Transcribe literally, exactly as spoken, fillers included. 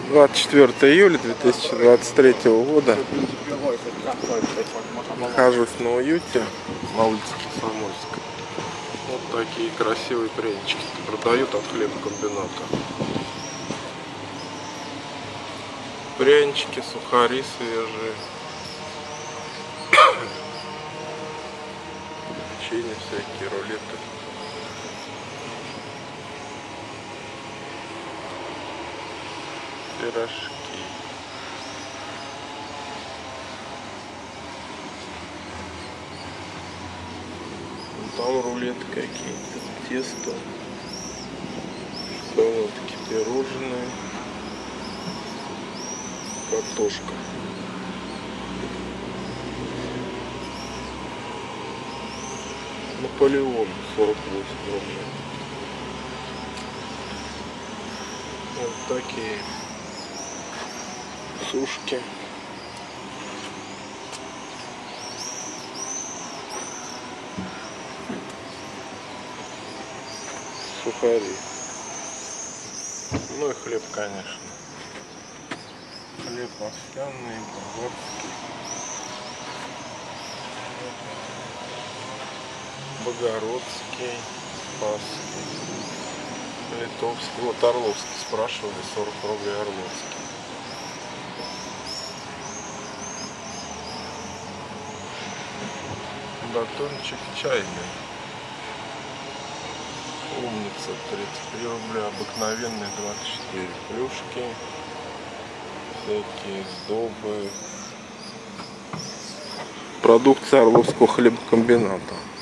двадцать четвёртое июля две тысячи двадцать третьего года. Нахожусь на Уюте, на улице Комсомольской. Вот такие красивые прянички продают от хлебокомбината. Прянички, сухари свежие, печенье всякие, рулеты. Пирожки. Там рулеты какие-то, тесто, шоколадки, пирожные, картошка. Наполеон сорок восемь рублей. Вот такие сушки. Сухари. Ну и хлеб, конечно. Хлеб овсяный, болгарский. Богородский, Спасский, Литовский. Вот Орловский спрашивали, сорок рублей Орловский. Батончик чайный. Умница тридцать три рубля, обыкновенный двадцать четыре. Плюшки, всякие сдобы. Продукция Орловского хлебокомбината.